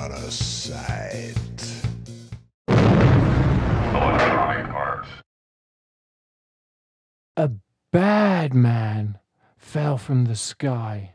out of sight. Electronic Arts. A bad man fell from the sky.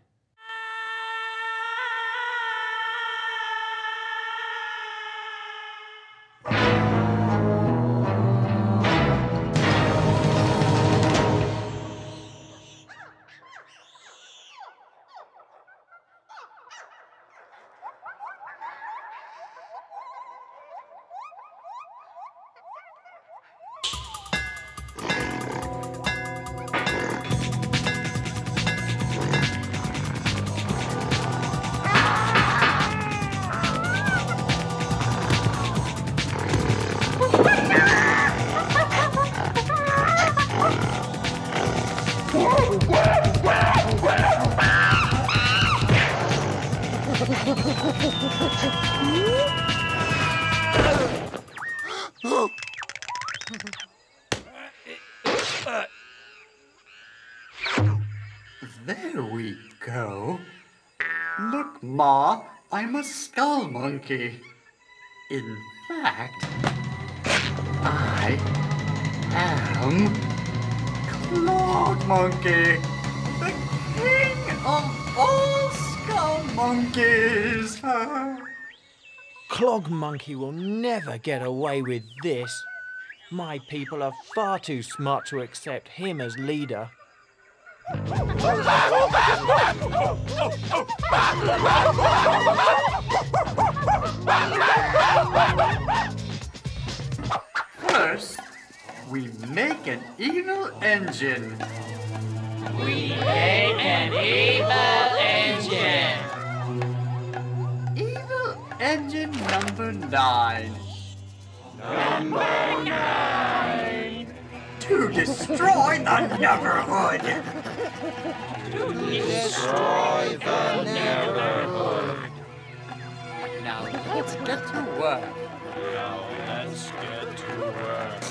There we go. Look, Ma, I'm a skull monkey. In fact, I am Clog Monkey, the king of all skull monkeys. Clog Monkey will never get away with this. My people are far too smart to accept him as leader. First, we make an evil engine. We make an evil engine. Evil engine number 9. Number 9. To destroy the neighborhood. Destroy the neighborhood. Now let's get to work. Let's get to work.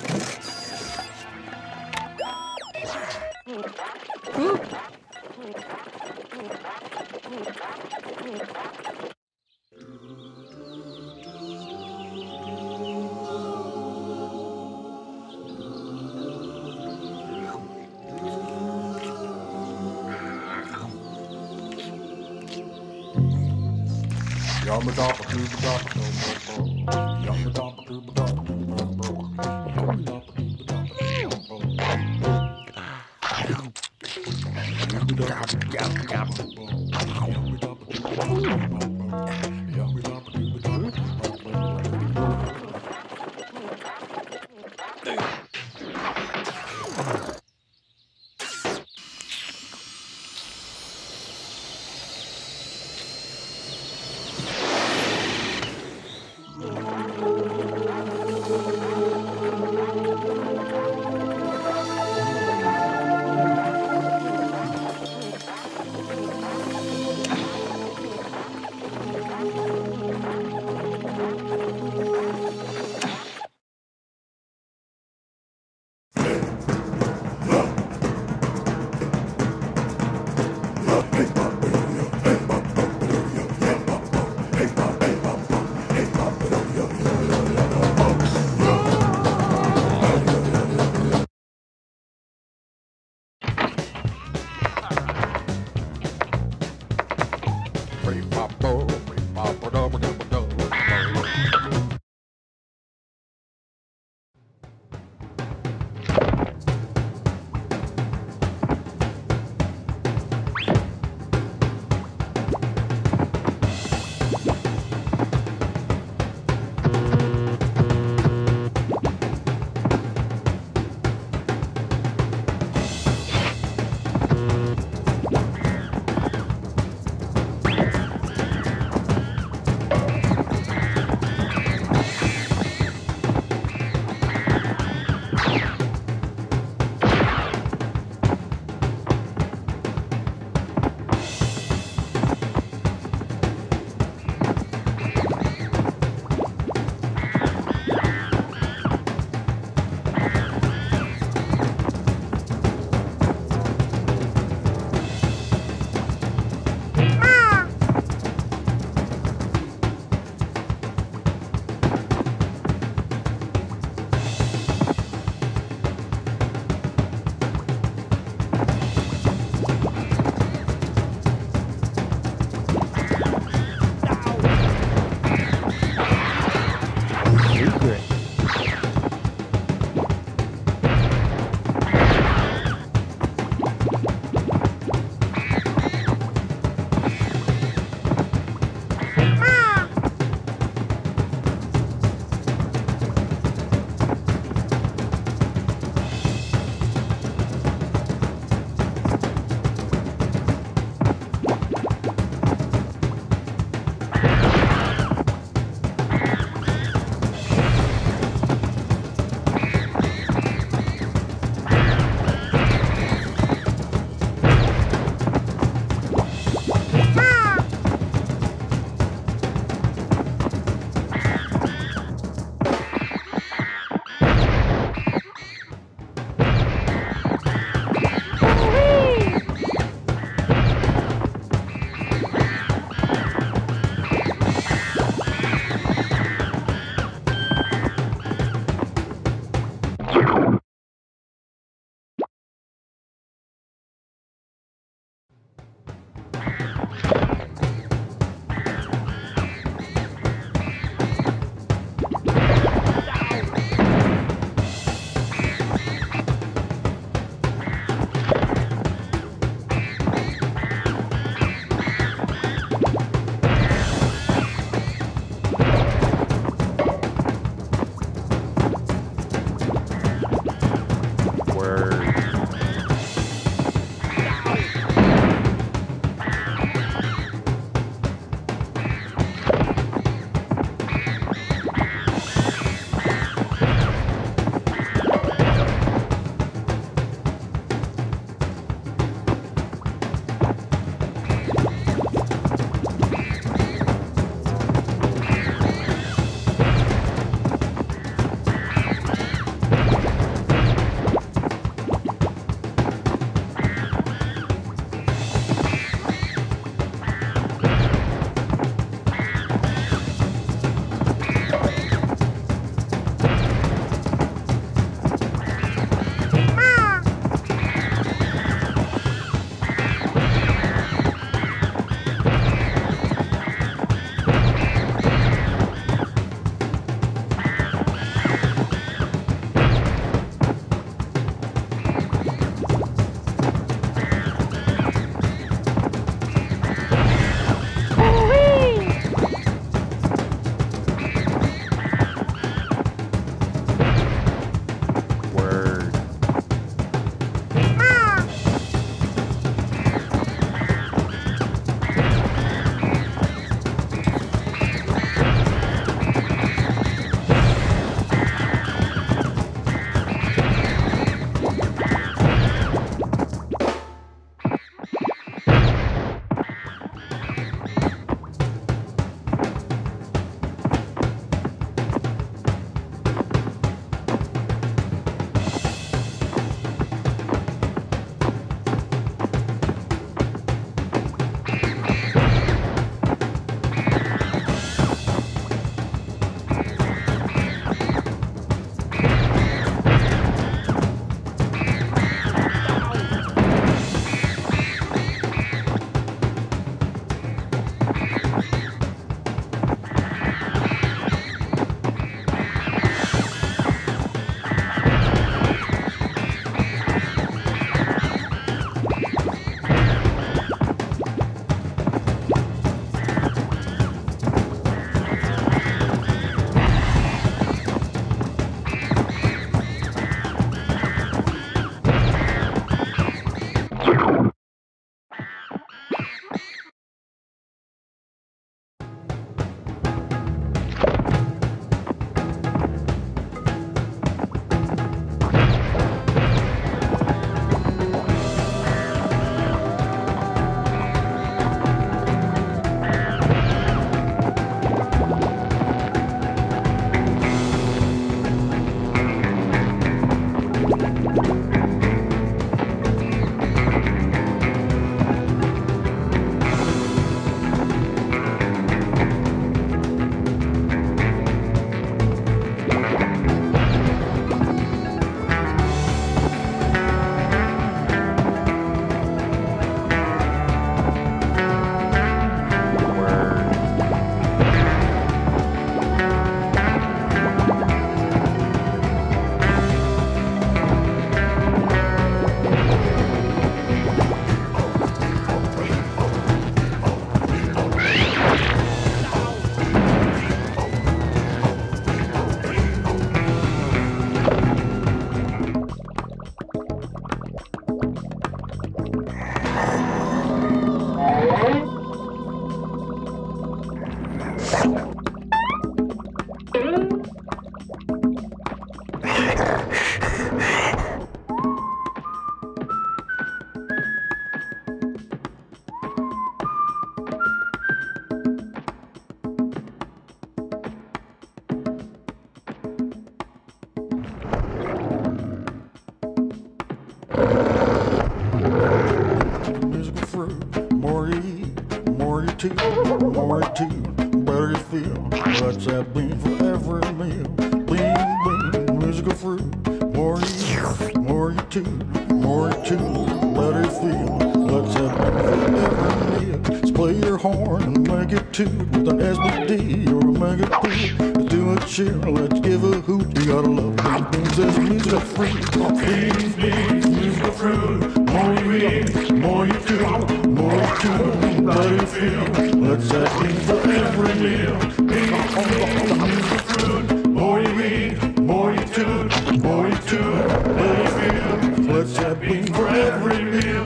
Let's have bean for every meal. Bean, bean, musical fruit. More you eat, more you chew, more you chew, better you feel. Let's have bean for every meal. Let's play your horn and make it toot with an SBD or a mega P. Let's do a cheer, let's give a hoot. You gotta love beans, beans, there's musical fruit. Beans, beans, musical fruit. More you eat, more you chew, more you chew, better you feel. Let's have bean for every meal. Beans, beans, musical fruit. More you eat, more you chew, more you chew, better you feel. Let's have bean for every meal.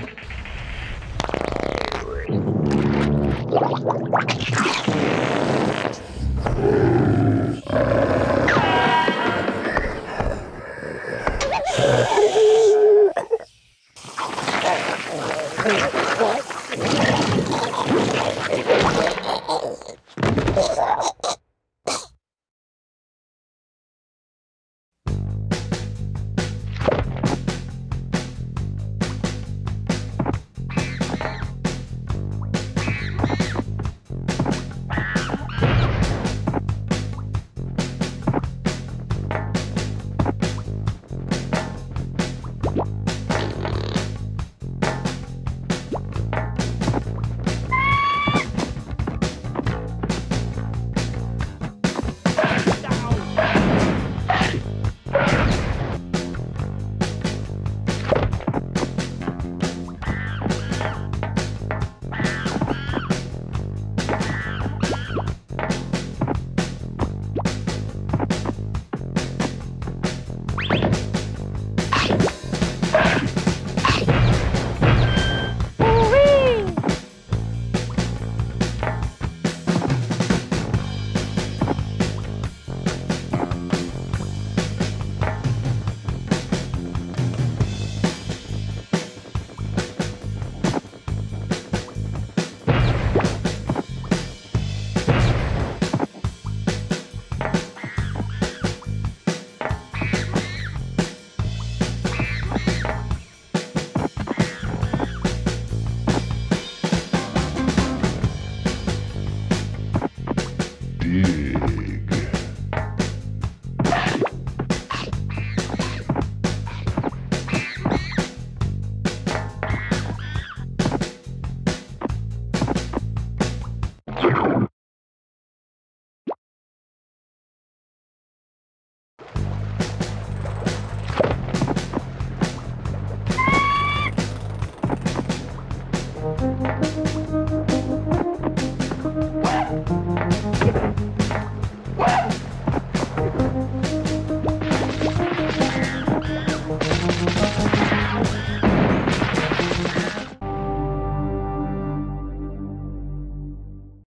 Big.